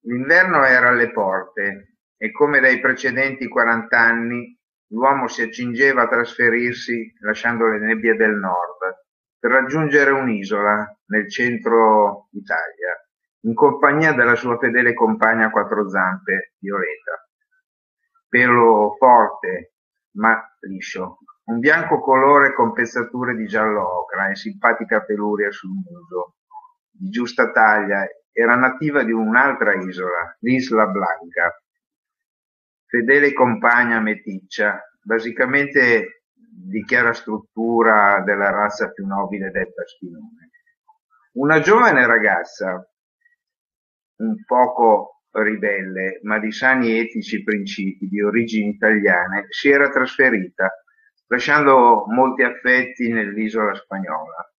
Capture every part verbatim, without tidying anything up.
L'inverno era alle porte e, come dai precedenti quarant'anni, l'uomo si accingeva a trasferirsi lasciando le nebbie del nord per raggiungere un'isola nel centro Italia, in compagnia della sua fedele compagna a quattro zampe, Violeta. Pelo forte ma liscio, un bianco colore con pezzature di giallo ocra e simpatica peluria sul muso, di giusta taglia. Era nativa di un'altra isola, l'Isla Blanca, fedele compagna meticcia, basicamente di chiara struttura della razza più nobile detta spinone. Una giovane ragazza, un poco ribelle, ma di sani etici principi, di origini italiane, si era trasferita, lasciando molti affetti nell'isola spagnola.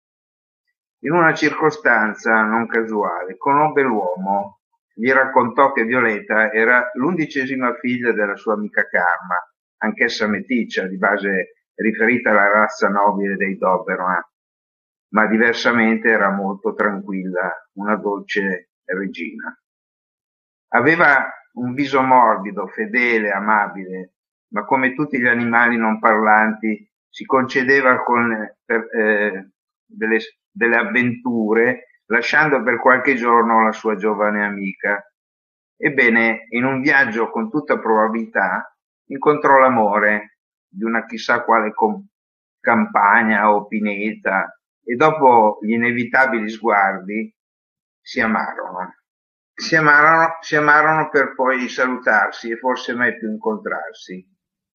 In una circostanza non casuale, conobbe l'uomo, gli raccontò che Violeta era l'undicesima figlia della sua amica Carma, anch'essa meticcia, di base riferita alla razza nobile dei Doberman, ma diversamente era molto tranquilla, una dolce regina. Aveva un viso morbido, fedele, amabile, ma come tutti gli animali non parlanti si concedeva con per, eh, delle, delle avventure, lasciando per qualche giorno la sua giovane amica. Ebbene, in un viaggio con tutta probabilità incontrò l'amore di una chissà quale com- campagna o pineta e dopo gli inevitabili sguardi si amarono. Si amarono, si amarono per poi salutarsi e forse mai più incontrarsi.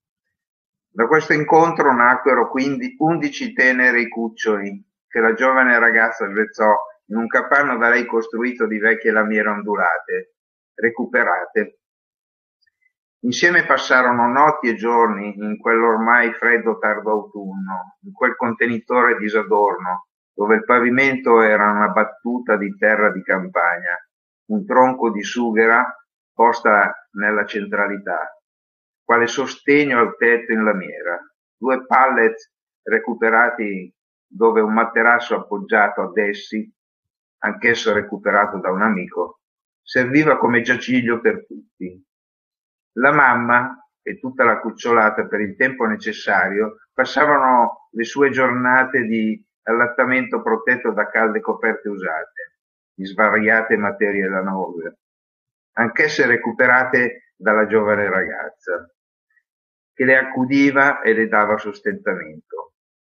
Da questo incontro nacquero quindi undici teneri cuccioli che la giovane ragazza svezzò in un capanno da lei costruito di vecchie lamiere ondulate, recuperate. Insieme passarono notti e giorni in quell'ormai freddo tardo autunno, in quel contenitore disadorno, dove il pavimento era una battuta di terra di campagna, un tronco di sughera posta nella centralità, quale sostegno al tetto in lamiera, due pallet recuperati dove un materasso appoggiato ad essi, anch'esso recuperato da un amico, serviva come giaciglio per tutti. La mamma e tutta la cucciolata, per il tempo necessario, passavano le sue giornate di allattamento protetto da calde coperte usate, di svariate materie lanose, anch'esse recuperate dalla giovane ragazza, che le accudiva e le dava sostentamento.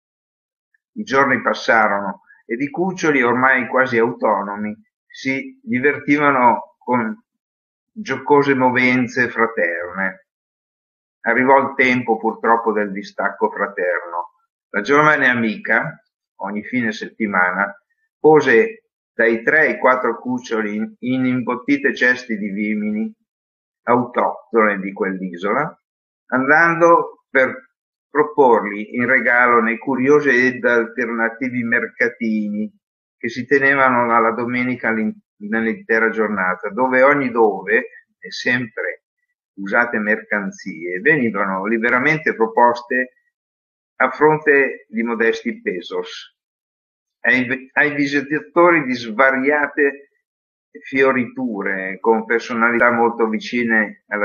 I giorni passarono ed i cuccioli, ormai quasi autonomi, si divertivano con giocose movenze fraterne. Arrivò il tempo purtroppo del distacco fraterno. La giovane amica, ogni fine settimana, pose dai tre ai quattro cuccioli in imbottite ceste di vimini autoctone di quell'isola, andando per proporli in regalo nei curiosi ed alternativi mercatini che si tenevano alla domenica nell'intera giornata, dove ogni dove e sempre usate mercanzie venivano liberamente proposte a fronte di modesti pesos ai, ai visitatori di svariate fioriture con personalità molto vicine alla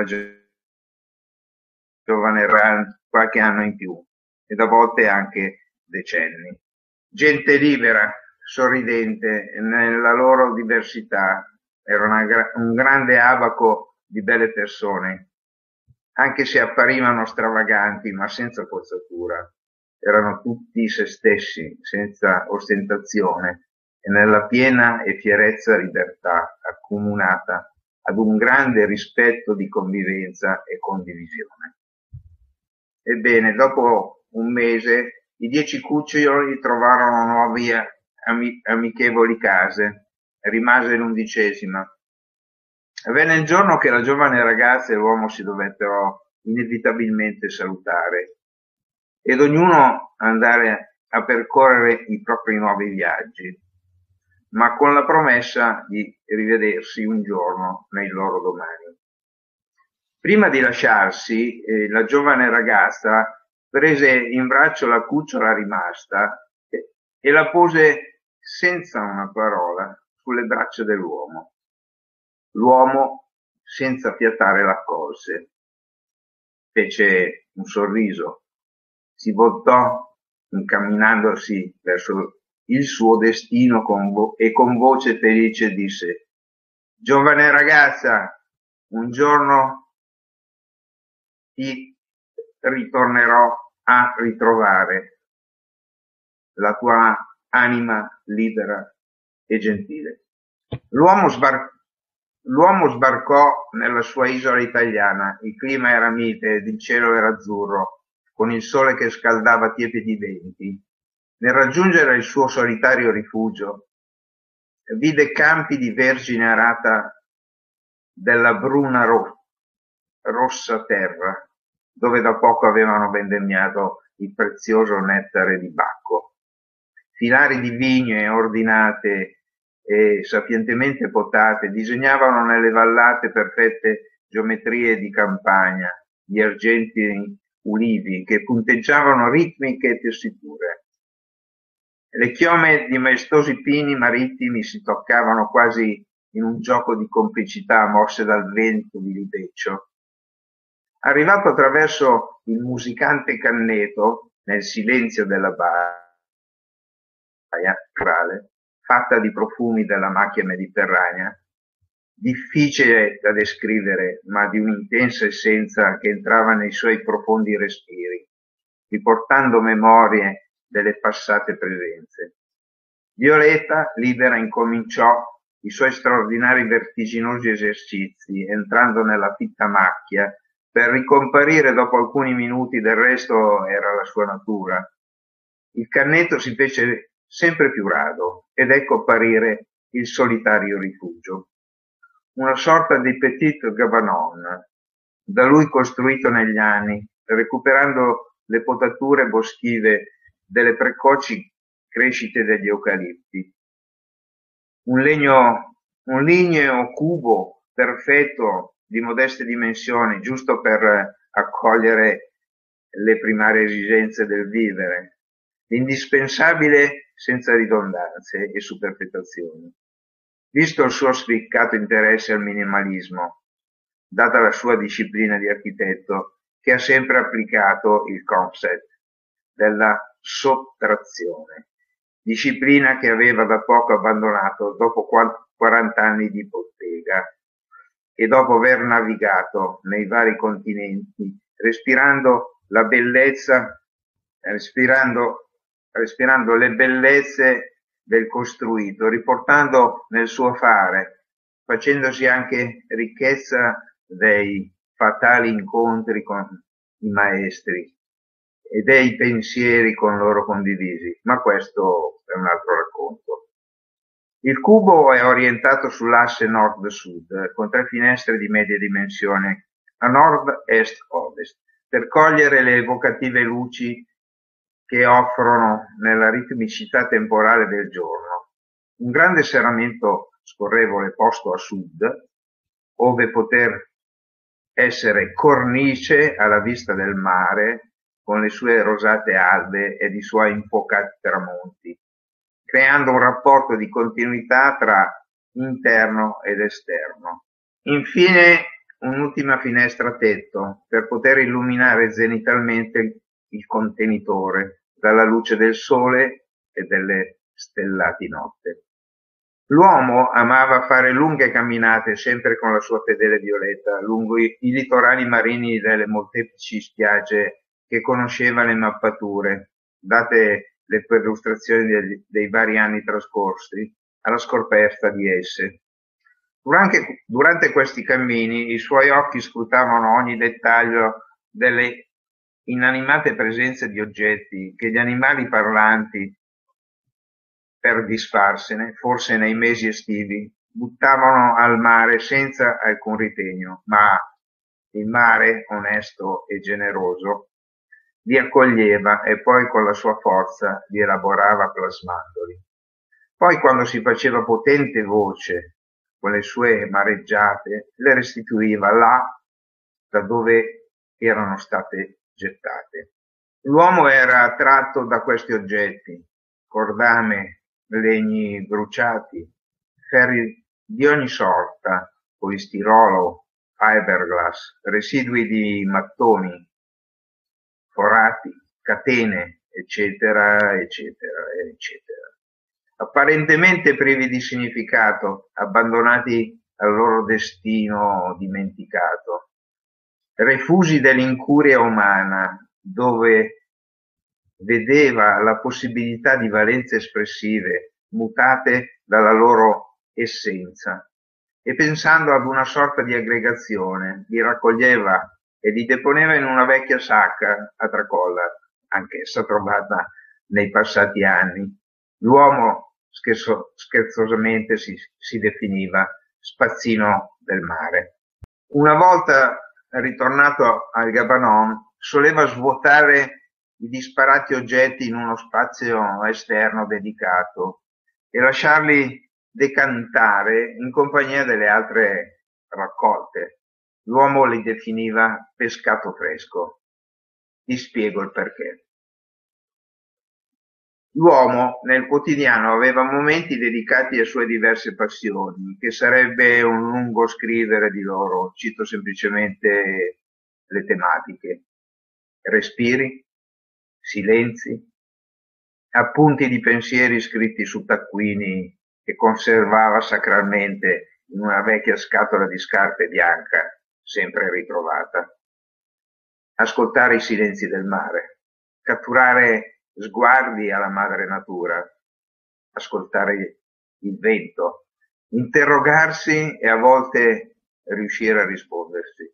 giovane Rand, qualche anno in più ed a volte anche decenni. Gente libera, sorridente nella loro diversità, era una, un grande abaco di belle persone, anche se apparivano stravaganti ma senza forzatura. Erano tutti se stessi, senza ostentazione e nella piena e fierezza libertà accomunata ad un grande rispetto di convivenza e condivisione. Ebbene, dopo un mese i dieci cuccioli trovarono nuovi ami- amichevoli case, rimase l'undicesima. Venne il giorno che la giovane ragazza e l'uomo si dovettero inevitabilmente salutare ed ognuno andare a percorrere i propri nuovi viaggi, ma con la promessa di rivedersi un giorno nei loro domani. Prima di lasciarsi, eh, la giovane ragazza prese in braccio la cucciola rimasta e, e la pose senza una parola sulle braccia dell'uomo. L'uomo, senza fiatare, l'accolse. Fece un sorriso, si voltò incamminandosi verso il suo destino con vo- e con voce felice disse: «Giovane ragazza, un giorno ti ritornerò a ritrovare la tua anima libera e gentile». L'uomo sbar- l'uomo sbarcò nella sua isola italiana, il clima era mite ed il cielo era azzurro, con il sole che scaldava tiepidi venti. Nel raggiungere il suo solitario rifugio, vide campi di vergine arata della bruna ro- rossa terra, dove da poco avevano vendemmiato il prezioso nettare di Bacco. Filari di vigne ordinate e sapientemente potate disegnavano nelle vallate perfette geometrie di campagna, di argenti ulivi che punteggiavano ritmiche tessiture. Le chiome di maestosi pini marittimi si toccavano quasi in un gioco di complicità mosse dal vento di libeccio. Arrivato attraverso il musicante canneto, nel silenzio della baia, fatta di profumi della macchia mediterranea, difficile da descrivere, ma di un'intensa essenza che entrava nei suoi profondi respiri, riportando memorie delle passate presenze. Violetta, libera, incominciò i suoi straordinari vertiginosi esercizi, entrando nella fitta macchia, per ricomparire dopo alcuni minuti, del resto era la sua natura. Il cannetto si fece sempre più rado ed ecco apparire il solitario rifugio. Una sorta di petit gabanon, da lui costruito negli anni, recuperando le potature boschive delle precoci crescite degli eucalipti. Un legno, un ligneo cubo perfetto di modeste dimensioni, giusto per accogliere le primarie esigenze del vivere, l'indispensabile senza ridondanze e superfetazioni. Visto il suo spiccato interesse al minimalismo, data la sua disciplina di architetto, che ha sempre applicato il concept della sottrazione, disciplina che aveva da poco abbandonato dopo quaranta anni di bottega e dopo aver navigato nei vari continenti, respirando la bellezza, respirando, respirando le bellezze del costruito, riportando nel suo fare, facendosi anche ricchezza dei fatali incontri con i maestri e dei pensieri con loro condivisi, ma questo è un altro racconto. Il cubo è orientato sull'asse nord-sud, con tre finestre di medie dimensioni, a nord, est, ovest, per cogliere le evocative luci che offrono nella ritmicità temporale del giorno. Un grande serramento scorrevole posto a sud, ove poter essere cornice alla vista del mare, con le sue rosate albe ed i suoi infuocati tramonti, creando un rapporto di continuità tra interno ed esterno. Infine un'ultima finestra a tetto, per poter illuminare zenitalmente il contenitore dalla luce del sole e delle stellati notte. L'uomo amava fare lunghe camminate, sempre con la sua fedele Violetta, lungo i, i litorali marini delle molteplici spiagge che conosceva le mappature, date le perlustrazioni dei, dei vari anni trascorsi, alla scoperta di esse. Durante, durante questi cammini i suoi occhi scrutavano ogni dettaglio delle inanimate presenze di oggetti che gli animali parlanti, per disfarsene, forse nei mesi estivi, buttavano al mare senza alcun ritegno, ma il mare, onesto e generoso, li accoglieva e poi con la sua forza li elaborava plasmandoli. Poi, quando si faceva potente voce con le sue mareggiate, le restituiva là da dove erano state gettate. L'uomo era attratto da questi oggetti, cordame, legni bruciati, ferri di ogni sorta, polistirolo, fiberglass, residui di mattoni, forati, catene, eccetera, eccetera, eccetera. Apparentemente privi di significato, abbandonati al loro destino dimenticato, refusi dell'incuria umana, dove vedeva la possibilità di valenze espressive mutate dalla loro essenza, e pensando ad una sorta di aggregazione, li raccoglieva e li deponeva in una vecchia sacca a tracolla, anch'essa trovata nei passati anni. L'uomo scherzo, scherzosamente si, si definiva spazzino del mare. Una volta ritornato al Gabanon, soleva svuotare i disparati oggetti in uno spazio esterno dedicato e lasciarli decantare in compagnia delle altre raccolte. L'uomo li definiva pescato fresco. Ti spiego il perché. L'uomo nel quotidiano aveva momenti dedicati a sue diverse passioni, che sarebbe un lungo scrivere di loro, cito semplicemente le tematiche: respiri, silenzi, appunti di pensieri scritti su taccuini che conservava sacralmente in una vecchia scatola di scarpe bianca, sempre ritrovata. Ascoltare i silenzi del mare, catturare sguardi alla madre natura, ascoltare il vento, interrogarsi e a volte riuscire a rispondersi.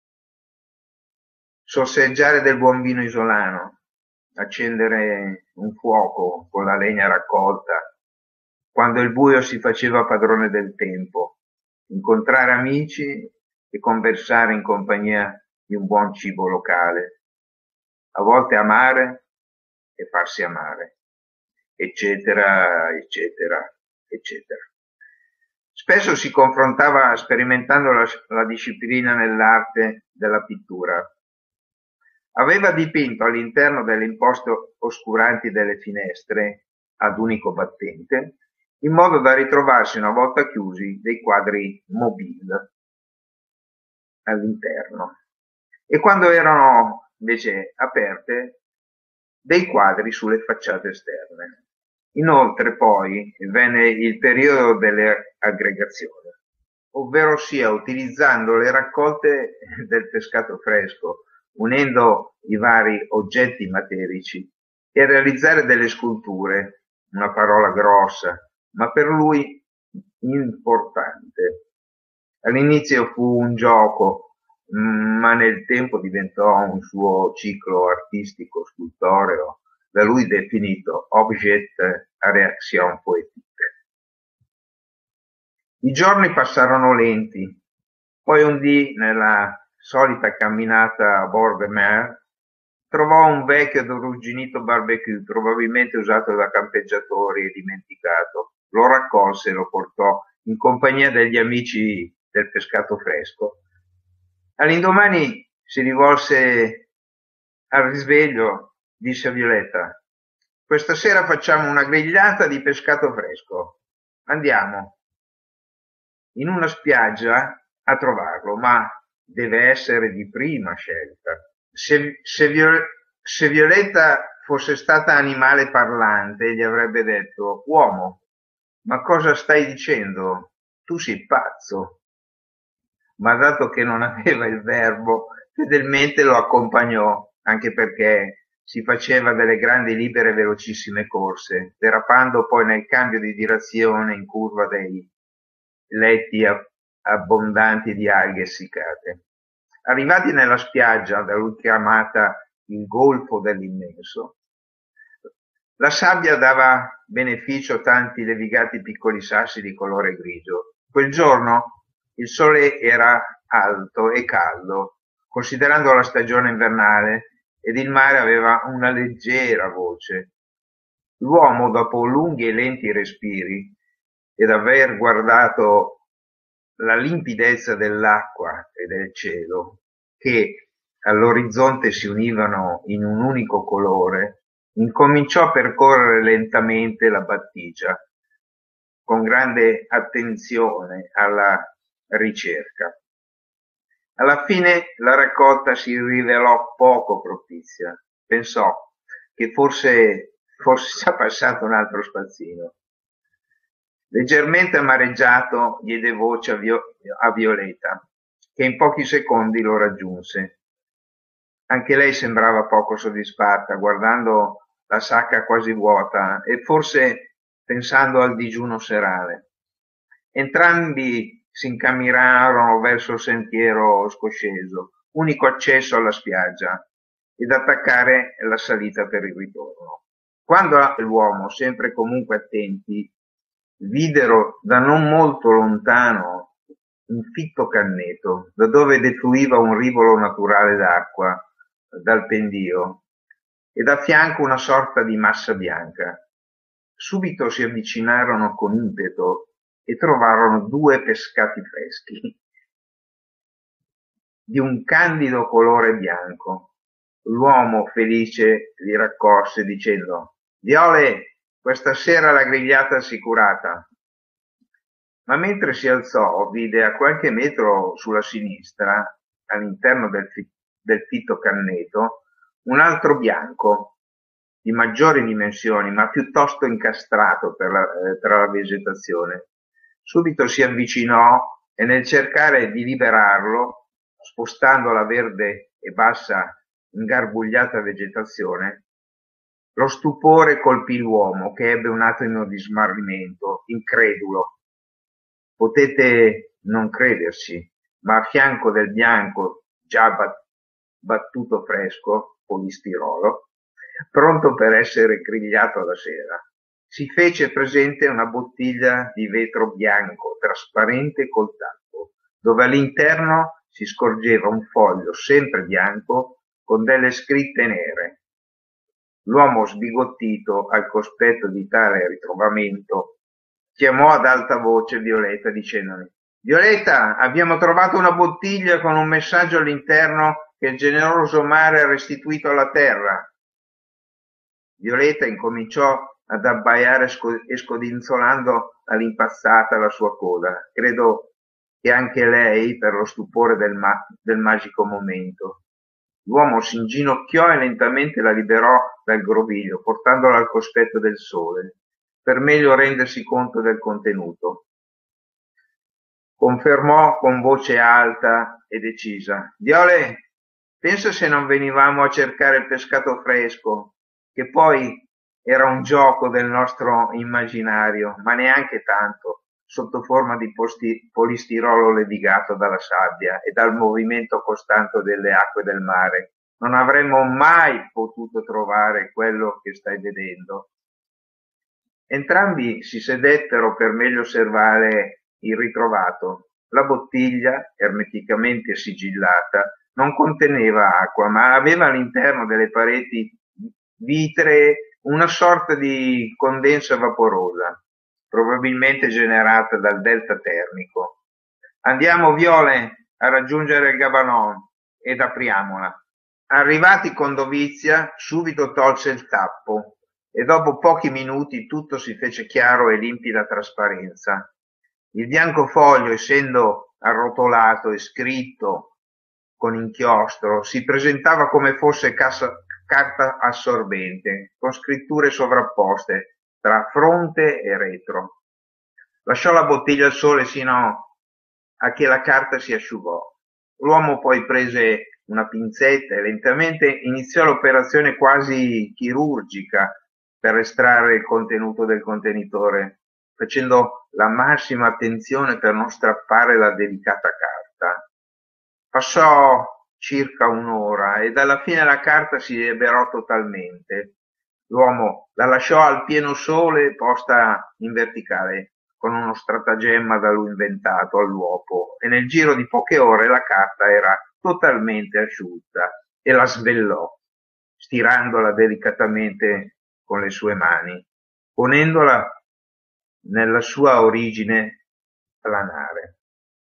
Sorseggiare del buon vino isolano, accendere un fuoco con la legna raccolta, quando il buio si faceva padrone del tempo, incontrare amici e conversare in compagnia di un buon cibo locale, a volte amare e farsi amare, eccetera, eccetera, eccetera. Spesso si confrontava sperimentando la, la disciplina nell'arte della pittura. Aveva dipinto all'interno delle imposte oscuranti delle finestre, ad unico battente, in modo da ritrovarsi una volta chiusi dei quadri mobile all'interno, e quando erano invece aperte dei quadri sulle facciate esterne. Inoltre poi venne il periodo delle aggregazioni, ovvero sia utilizzando le raccolte del pescato fresco, unendo i vari oggetti materici, e realizzare delle sculture, una parola grossa, ma per lui importante. All'inizio fu un gioco, ma nel tempo diventò un suo ciclo artistico scultoreo, da lui definito objet à réaction poétique. I giorni passarono lenti, poi un dì, nella solita camminata a bord de mer, trovò un vecchio ed arrugginito barbecue, probabilmente usato da campeggiatori e dimenticato. Lo raccolse e lo portò in compagnia degli amici del pescato fresco. All'indomani si rivolse al risveglio, disse a Violetta: questa sera facciamo una grigliata di pescato fresco. Andiamo in una spiaggia a trovarlo, ma deve essere di prima scelta. Se, se, Viol- se Violetta fosse stata animale parlante, gli avrebbe detto: uomo, ma cosa stai dicendo? Tu sei pazzo. Ma dato che non aveva il verbo, fedelmente lo accompagnò, anche perché si faceva delle grandi libere velocissime corse, derapando poi nel cambio di direzione in curva dei letti abbondanti di alghe essiccate. Arrivati nella spiaggia, da lui chiamata il golfo dell'immenso, la sabbia dava beneficio a tanti levigati piccoli sassi di colore grigio. Quel giorno il sole era alto e caldo, considerando la stagione invernale, ed il mare aveva una leggera voce. L'uomo, dopo lunghi e lenti respiri, ed aver guardato la limpidezza dell'acqua e del cielo, che all'orizzonte si univano in un unico colore, incominciò a percorrere lentamente la battigia, con grande attenzione alla ricerca. Alla fine la raccolta si rivelò poco propizia. Pensò che forse fosse già passato un altro spazzino. Leggermente amareggiato diede voce a, Vio- a Violeta, che in pochi secondi lo raggiunse. Anche lei sembrava poco soddisfatta, guardando la sacca quasi vuota e forse pensando al digiuno serale. Entrambi si incamminarono verso il sentiero scosceso, unico accesso alla spiaggia, ed attaccare la salita per il ritorno. Quando l'uomo, sempre comunque attenti, videro da non molto lontano un fitto canneto, da dove defluiva un rivolo naturale d'acqua dal pendio, e da fianco una sorta di massa bianca. Subito si avvicinarono con impeto e trovarono due pescati freschi, di un candido colore bianco. L'uomo felice li raccolse dicendo: «Viole, questa sera la grigliata è assicurata». Ma mentre si alzò, vide a qualche metro sulla sinistra, all'interno del, fi- del fitto canneto, un altro bianco, di maggiori dimensioni, ma piuttosto incastrato per la, eh, tra la vegetazione. Subito si avvicinò e nel cercare di liberarlo, spostando la verde e bassa ingarbugliata vegetazione, lo stupore colpì l'uomo, che ebbe un attimo di smarrimento, incredulo. Potete non crederci, ma a fianco del bianco già battuto fresco, polistirolo, pronto per essere grigliato alla sera, si fece presente una bottiglia di vetro bianco, trasparente col tappo, dove all'interno si scorgeva un foglio sempre bianco con delle scritte nere. L'uomo, sbigottito al cospetto di tale ritrovamento, chiamò ad alta voce Violeta dicendogli: «Violeta, abbiamo trovato una bottiglia con un messaggio all'interno che il generoso mare ha restituito alla terra». Violeta incominciò ad abbaiare e scodinzolando all'impazzata la sua coda. Credo che anche lei, per lo stupore del, ma- del magico momento. L'uomo si inginocchiò e lentamente la liberò dal groviglio, portandola al cospetto del sole, per meglio rendersi conto del contenuto. Confermò con voce alta e decisa: «Viole, pensa se non venivamo a cercare il pescato fresco, che poi era un gioco del nostro immaginario, ma neanche tanto, sotto forma di posti- polistirolo levigato dalla sabbia e dal movimento costante delle acque del mare. Non avremmo mai potuto trovare quello che stai vedendo». Entrambi si sedettero per meglio osservare il ritrovato. La bottiglia, ermeticamente sigillata, non conteneva acqua, ma aveva all'interno delle pareti vitree una sorta di condensa vaporosa, probabilmente generata dal delta termico. «Andiamo, Viole, a raggiungere il Gabanon ed apriamola». Arrivati con dovizia, subito tolse il tappo e dopo pochi minuti tutto si fece chiaro e limpida trasparenza. Il bianco foglio, essendo arrotolato e scritto con inchiostro, si presentava come fosse cassa, carta assorbente, con scritture sovrapposte tra fronte e retro. Lasciò la bottiglia al sole sino a che la carta si asciugò. L'uomo poi prese una pinzetta e lentamente iniziò l'operazione quasi chirurgica per estrarre il contenuto del contenitore, facendo la massima attenzione per non strappare la delicata carta. Passò circa un'ora e alla fine la carta si liberò totalmente. L'uomo la lasciò al pieno sole posta in verticale, con uno stratagemma da lui inventato all'uopo, e nel giro di poche ore la carta era totalmente asciutta e la svellò, stirandola delicatamente con le sue mani, ponendola nella sua origine planare.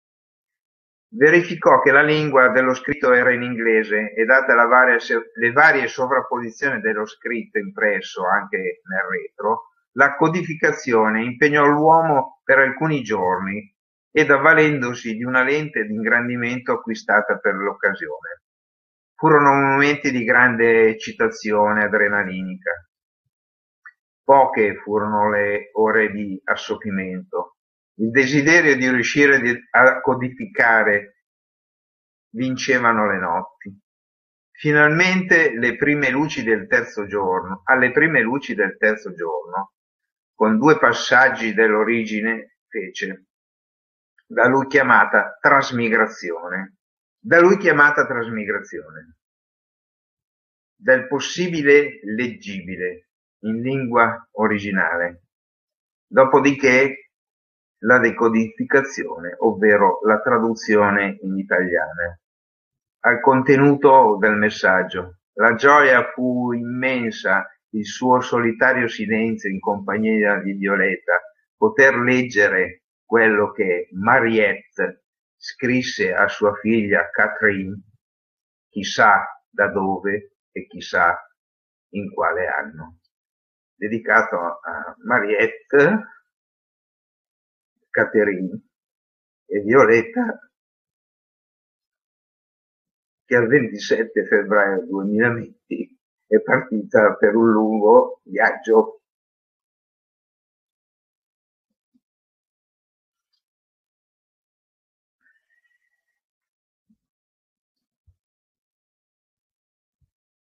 Verificò che la lingua dello scritto era in inglese e, date la varia, le varie sovrapposizioni dello scritto impresso anche nel retro, la codificazione impegnò l'uomo per alcuni giorni ed avvalendosi di una lente di ingrandimento acquistata per l'occasione. Furono momenti di grande eccitazione adrenalinica. Poche furono le ore di assopimento. Il desiderio di riuscire a codificare vincevano le notti. Finalmente le prime luci del terzo giorno, alle prime luci del terzo giorno, con due passaggi dell'origine, fece, da lui chiamata trasmigrazione, da lui chiamata trasmigrazione, del possibile leggibile in lingua originale, dopodiché la decodificazione, ovvero la traduzione in italiano. Al contenuto del messaggio. La gioia fu immensa, il suo solitario silenzio in compagnia di Violetta, poter leggere quello che Mariette scrisse a sua figlia Catherine, chissà da dove e chissà in quale anno. Dedicato a Mariette, Catherine e Violetta, che al ventisette febbraio duemilaventi è partita per un lungo viaggio